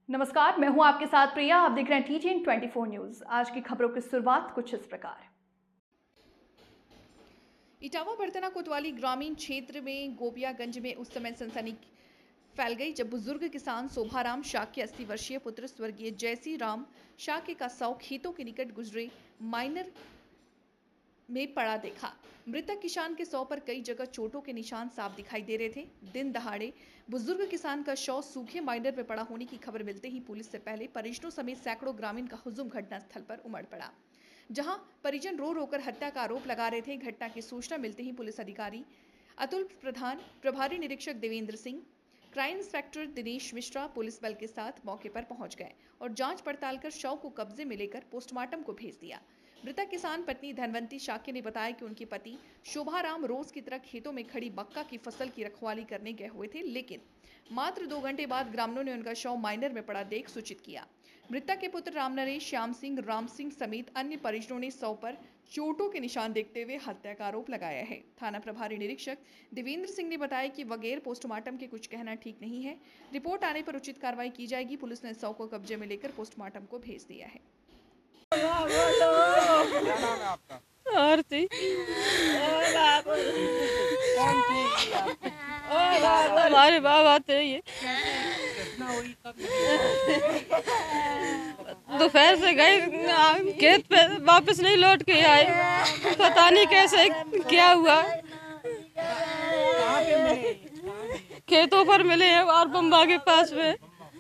नमस्कार, मैं हूं आपके साथ प्रिया। आप देख रहे हैं TTN 24 न्यूज। आज की खबरों की शुरुआत कुछ इस प्रकार। इटावा बर्तना कोतवाली ग्रामीण क्षेत्र में गोपियागंज में उस समय सनसनी फैल गई जब बुजुर्ग किसान शोभाराम शाक्य 80 वर्षीय पुत्र स्वर्गीय जयसी राम शाक्य का शव खेतों के निकट गुजरे माइनर में पड़ा देखा। मृतक किसान के शव पर कई जगह चोटों के निशान साफ दिखाई दे रहे थे। दिन दहाड़े बुजुर्ग किसान का शव सूखे माइनर में पड़ा होने की खबर मिलते ही पुलिस से पहले परिजनों समेत सैकड़ों ग्रामीण का हुजूम घटनास्थल पर उमड़ पड़ा, जहां परिजन रो रोकर हत्या का आरोप लगा रहे थे। घटना की सूचना मिलते ही पुलिस अधिकारी अतुल प्रधान, प्रभारी निरीक्षक Devendra Singh, crime inspector Dinesh Mishra police बल के साथ मौके पर पहुंच गए और जांच पड़ताल कर शव को कब्जे में लेकर पोस्टमार्टम को भेज दिया। मृतक किसान पत्नी धनवंती शाक्य ने बताया कि उनके पति शोभाराम रोज की तरह खेतों में खड़ी मक्का की फसल की रखवाली करने गए हुए थे, लेकिन मात्र 2 घंटे बाद ग्रामीणों ने उनका शव माइनर में पड़ा देख सूचित किया। मृतक के पुत्र राम नरेश, श्याम सिंह, राम सिंह समेत अन्य परिजनों ने शव पर चोटों के निशान देखते हुए हत्या का आरोप लगाया है। थाना प्रभारी निरीक्षक देवेंद्र सिंह ने बताया कि बगैर पोस्टमार्टम के कुछ कहना ठीक नहीं है। रिपोर्ट आने पर उचित कार्रवाई की जाएगी। पुलिस ने शव को कब्जे में लेकर पोस्टमार्टम को भेज दिया है। क्या नाम है आपका? आरती। हमारे बाबा थे ये। दोपहर से गए खेत पे, वापस नहीं लौट के आए। पता नहीं कैसे क्या हुआ। खेतों पर मिले हैं और बम्बा के पास में।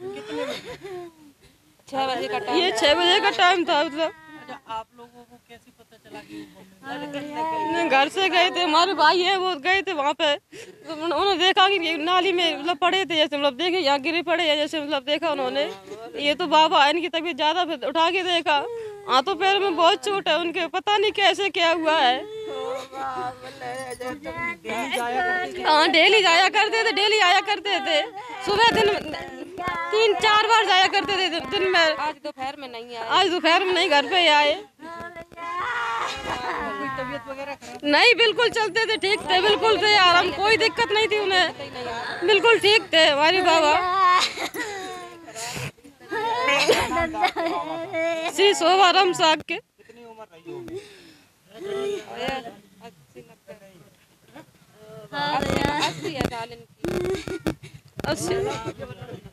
6 बजे का टाइम। ये 6 बजे का टाइम था। मतलब आप लोगों को कैसे पता चला कि घर से गए थे, हमारे भाई है वो गए थे वहाँ पे। तो उन्होंने देखा कि नाली में मतलब पड़े थे, जैसे मतलब देखे यहाँ गिरे पड़े हैं, जैसे मतलब देखा उन्होंने। ये तो बाबा है, इनकी तबीयत ज्यादा, फिर उठा के देखा हाथों पैर में बहुत चोट है उनके। पता नहीं कैसे क्या हुआ है। हाँ डेली जाया करते थे, डेली आया करते थे। सुबह दिन 3-4 बार जाया करते थे दिन में। आज दोपहर में नहीं आए? आज दोपहर में नहीं, घर पे आए। कोई तबीयत वगैरह खराब नहीं, बिल्कुल चलते थे, ठीक थे, बिल्कुल थे आराम, कोई दिक्कत नहीं थी उन्हें, बिल्कुल ठीक थे हमारे बाबा। श्री शोभाराम साहब के। कितनी उम्र रही होगी? 80 है साल इनकी। 80